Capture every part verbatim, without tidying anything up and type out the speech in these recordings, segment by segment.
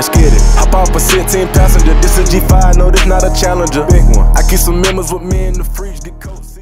let's get it. Hop off a sixteen passenger, this a G five, no, this not a Challenger. Big one. I keep some members with me in the fridge, get cold seats.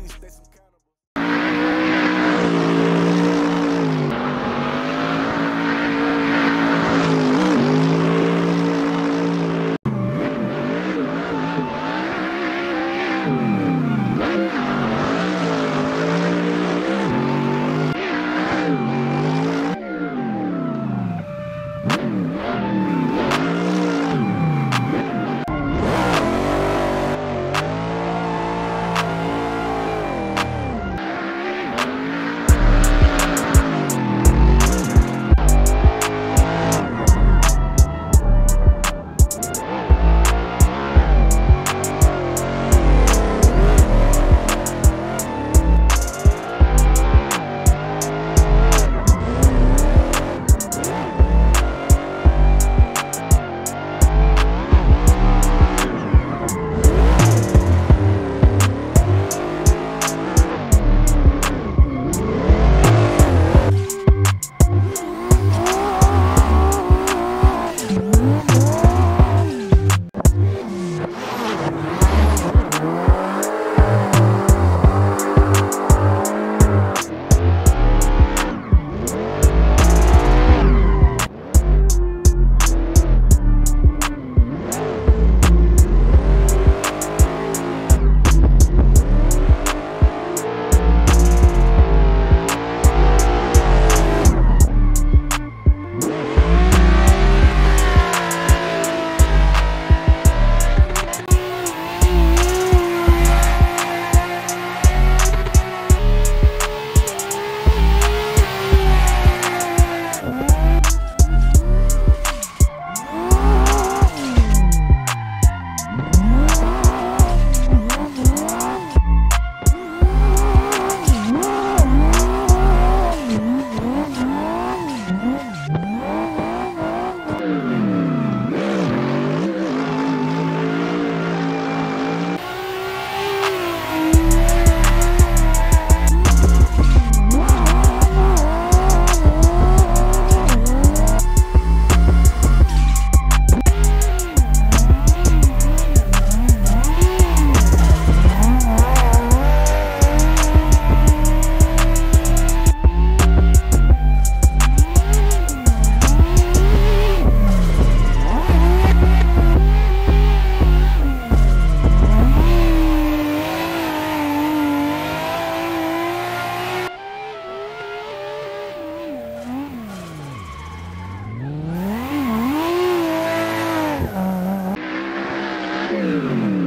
Thank you.